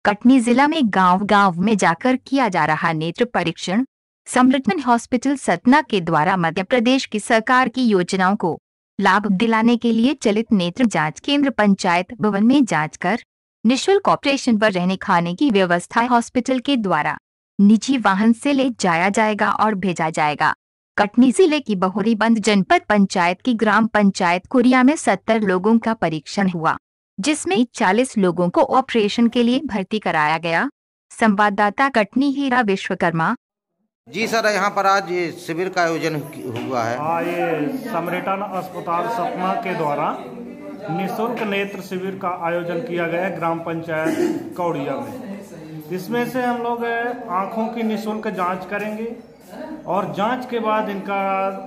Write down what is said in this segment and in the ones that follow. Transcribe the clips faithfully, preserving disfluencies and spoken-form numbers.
कटनी जिला में गांव गांव में जाकर किया जा रहा नेत्र परीक्षण। समृद्धन हॉस्पिटल सतना के द्वारा मध्य प्रदेश की सरकार की योजनाओं को लाभ दिलाने के लिए चलित नेत्र जांच केंद्र पंचायत भवन में जांच कर निःशुल्क ऑपरेशन पर रहने खाने की व्यवस्था हॉस्पिटल के द्वारा निजी वाहन से ले जाया जाएगा और भेजा जाएगा। कटनी जिले की बहुरीबंद जनपद पंचायत की ग्राम पंचायत कुरिया में सत्तर लोगों का परीक्षण हुआ, जिसमें चालीस लोगों को ऑपरेशन के लिए भर्ती कराया गया। संवाददाता कटनी हीरा विश्वकर्मा। जी सर, यहाँ पर आज शिविर का आयोजन हुआ है। हाँ, ये समृद्धन अस्पताल सतना के द्वारा निःशुल्क नेत्र शिविर का आयोजन किया गया है ग्राम पंचायत कौड़िया में। इसमें से हम लोग आँखों की निःशुल्क जांच करेंगे और जांच के बाद इनका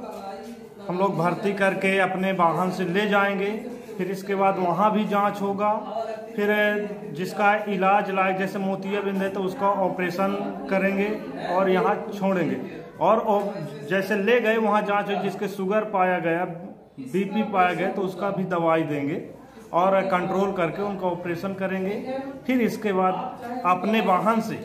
हम लोग भर्ती करके अपने वाहन से ले जाएंगे। फिर इसके बाद वहाँ भी जांच होगा। फिर जिसका इलाज लायक जैसे मोतियाबिंद है तो उसका ऑपरेशन करेंगे और यहाँ छोड़ेंगे। और जैसे ले गए वहाँ जांच हुई, जिसके शुगर पाया गया, बीपी पाया गया तो उसका भी दवाई देंगे और कंट्रोल करके उनका ऑपरेशन करेंगे। फिर इसके बाद अपने वाहन से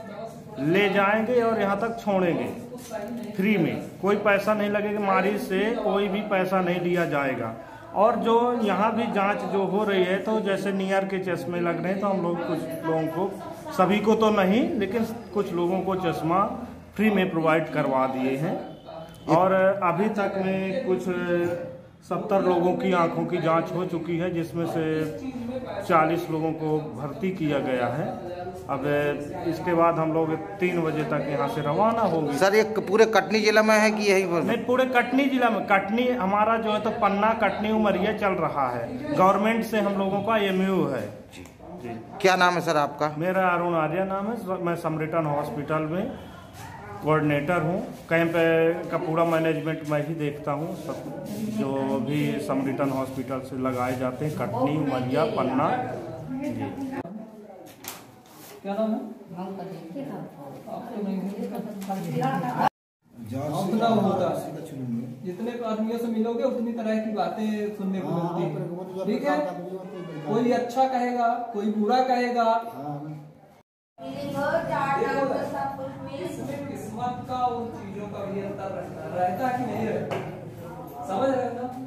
ले जाएंगे और यहाँ तक छोड़ेंगे फ्री में। कोई पैसा नहीं लगेगा, मरीज से कोई भी पैसा नहीं लिया जाएगा। और जो यहाँ भी जांच जो हो रही है तो जैसे नियर के चश्मे लग रहे हैं तो हम लोग कुछ लोगों को, सभी को तो नहीं लेकिन कुछ लोगों को चश्मा फ्री में प्रोवाइड करवा दिए हैं। और अभी तक में कुछ सत्तर लोगों की आंखों की जांच हो चुकी है, जिसमें से चालीस लोगों को भर्ती किया गया है। अब इसके बाद हम लोग तीन बजे तक यहाँ से रवाना होंगे। सर, ये पूरे कटनी जिला में है कि यहीं पर? नहीं, पूरे कटनी जिला में। कटनी हमारा जो है तो पन्ना कटनी उमरिया चल रहा है। गवर्नमेंट से हम लोगों का एमयू है। जी जी। क्या नाम है सर आपका? मेरा अरुण आर्या नाम है। मैं समृद्धन हॉस्पिटल में कोऑर्डिनेटर हूँ। कैंप का पूरा मैनेजमेंट मैं ही देखता हूँ। सब जो भी समृद्धन हॉस्पिटल से लगाए जाते हैं कटनी उमरिया पन्ना। जी। क्या नाम है? अपना होता जितने आदमियों से मिलोगे उतनी तरह की बातें सुनने को मिलती। ठीक है, कोई अच्छा कहेगा, कोई बुरा कहेगा। किस्मत का उन चीजों का भी अंतर रहता रहता कि नहीं रहता, समझ रहे ना?